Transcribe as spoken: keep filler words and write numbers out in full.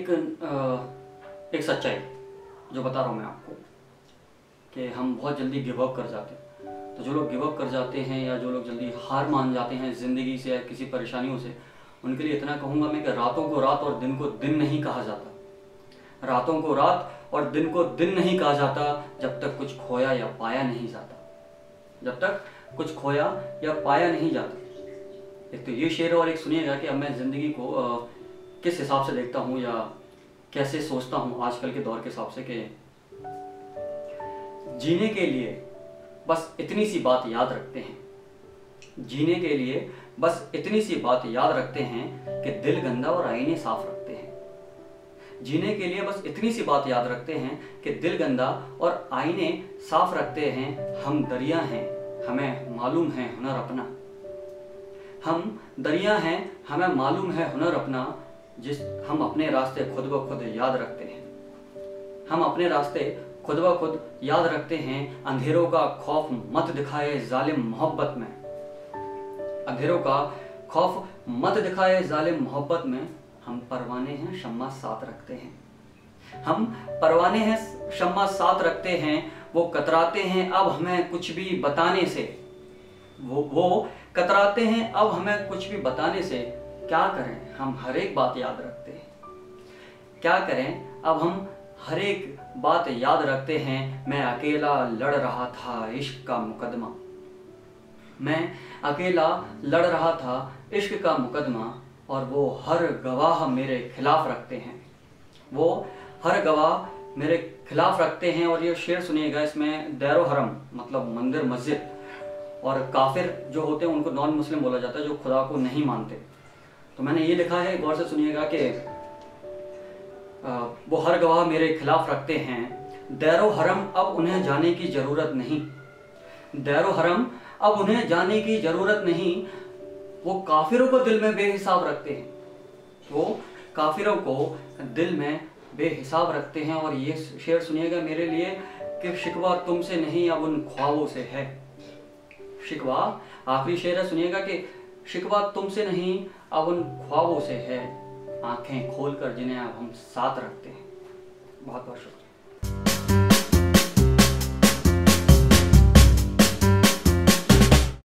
एक एक सच्चाई जो बता रहा हूँ मैं आपको कि हम बहुत जल्दी गिव अप कर जाते हैं। तो जो लोग गिव अप कर जाते हैं या जो लोग जल्दी हार मान जाते हैं ज़िंदगी से या किसी परेशानियों से, उनके लिए इतना कहूँगा मैं कि रातों को रात और दिन को दिन नहीं कहा जाता। रातों को रात और दिन को दिन नहीं कहा जाता जब तक कुछ खोया या पाया नहीं जाता। जब तक कुछ खोया या पाया नहीं जाता। एक तो ये शेर और एक सुनिएगा कि अब मैं ज़िंदगी को आ, किस हिसाब से देखता हूँ या कैसे सोचता हूँ आजकल के दौर के हिसाब से कि जीने के लिए बस इतनी सी बात याद रखते हैं। जीने के लिए बस इतनी सी बात याद रखते हैं कि दिल गंदा और आईने साफ रखते हैं। जीने के लिए बस इतनी सी बात याद रखते हैं कि दिल गंदा और आईने साफ रखते हैं। हम दरिया हैं, हमें मालूम है हुनर अपना। हम दरिया हैं, हमें मालूम है हुनर अपना। जिस हम अपने रास्ते खुद ब खुद याद रखते हैं। हम अपने रास्ते खुद ब खुद याद रखते हैं। अंधेरों का खौफ मत दिखाए जालिम मोहब्बत में। अंधेरों का खौफ मत दिखाए जालिम मोहब्बत में। हम परवाने हैं शम्मा साथ रखते हैं। हम परवाने हैं शम्मा साथ रखते हैं। वो कतराते हैं अब हमें कुछ भी बताने से। वो वो कतराते हैं अब हमें कुछ भी बताने से। क्या करें हम हर एक बात याद रखते हैं। क्या करें अब हम हर एक बात याद रखते हैं। मैं अकेला लड़ रहा था इश्क का मुकदमा। मैं अकेला लड़ रहा था इश्क का मुकदमा। और वो हर गवाह मेरे खिलाफ रखते हैं। वो हर गवाह मेरे खिलाफ रखते हैं। और ये शेर सुनिएगा, इसमें दैरो हरम मतलब मंदिर मस्जिद और काफिर जो होते हैं उनको नॉन मुस्लिम बोला जाता है, जो खुदा को नहीं मानते। तो मैंने ये लिखा है, गौर से सुनिएगा कि वो हर गवाह मेरे खिलाफ रखते हैं। दैरो हरम अब उन्हें जाने की जरूरत नहीं। दैरो हरम अब उन्हें जाने की जरूरत नहीं। वो काफिरों को दिल में बेहिसाब रखते हैं। वो काफिरों को दिल में बेहिसाब रखते हैं। और ये शेर सुनिएगा मेरे लिए कि शिकवा तुमसे नहीं अब उन ख्वाबों से है। शिकवा आखिरी शेर है, सुनिएगा कि शिकवा तुमसे नहीं अब उन ख्वाबों से है। आंखें खोलकर जिन्हें अब हम साथ रखते हैं। बहुत बहुत शुक्रिया।